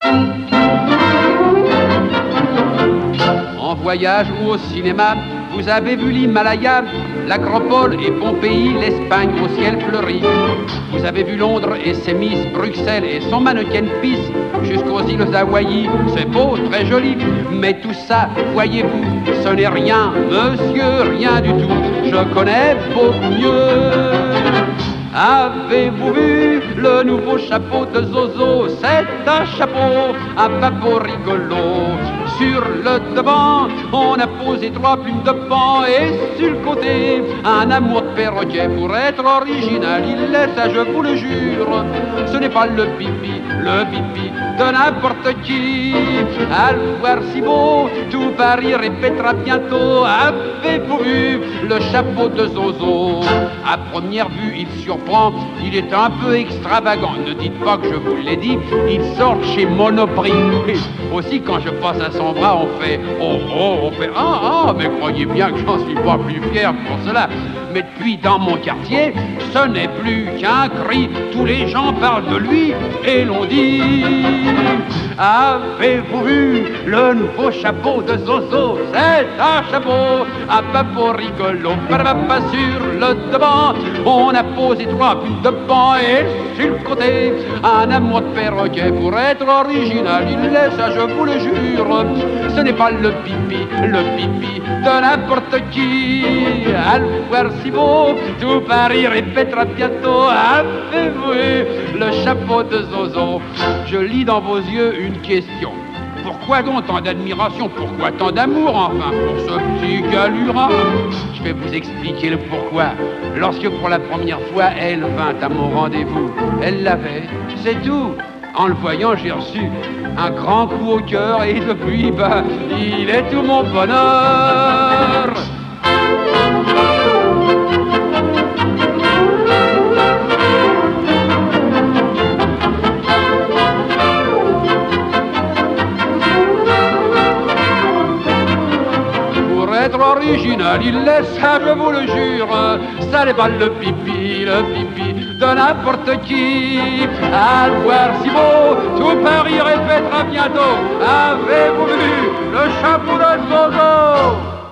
En voyage ou au cinéma, vous avez vu l'Himalaya, l'Acropole et Pompéi, l'Espagne au ciel fleuri. Vous avez vu Londres et ses Miss, Bruxelles et son mannequin Peace, jusqu'aux îles Hawaï. C'est beau, très joli, mais tout ça, voyez-vous, ce n'est rien, monsieur, rien du tout. Je connais beaucoup mieux. Avez-vous vu le nouveau chapeau de Zozo? C'est un chapeau, un papot rigolo. Sur le devant, on a posé 3 plumes de pan et sur le côté, un amour de perroquet. Pour être original, il est ça, je vous le jure. Ce n'est pas le pipi de n'importe qui. À le voir si beau, tout Paris répétera bientôt. Avez-vous vu le chapeau de Zozo? À première vue, il surprend, il est un peu extravagant. Ne dites pas que je vous l'ai dit, il sort chez Monoprix. Aussi, quand je passe à son bras, on fait oh oh, on fait ah ah, mais croyez bien que j'en suis pas plus fier pour cela. Mais depuis dans mon quartier, ce n'est plus qu'un cri. Tous les gens parlent de lui et l'on dit: avez-vous vu le nouveau chapeau de Zozo? C'est un chapeau, un papot rigolo. Pas sur le devant, on a posé 3 plumes de pan et sur le côté, un amour de perroquet. Pour être original, il laisse ça, je vous le jure. Ce n'est pas le pipi de n'importe qui. À le voir si beau, tout Paris répétera bientôt: avez-vous vu le chapeau de Zozo? Je lis dans vos yeux une question. Pourquoi donc tant d'admiration? Pourquoi tant d'amour, enfin, pour ce petit galurin? Je vais vous expliquer le pourquoi. Lorsque pour la première fois, elle vint à mon rendez-vous, elle l'avait, c'est tout. En le voyant, j'ai reçu un grand coup au cœur et depuis, il est tout mon bonheur. Être original, il laisse ça, je vous le jure. Ça n'est pas le pipi de n'importe qui. À le voir si beau, tout Paris répétera bientôt: avez-vous vu le chapeau de Zozo?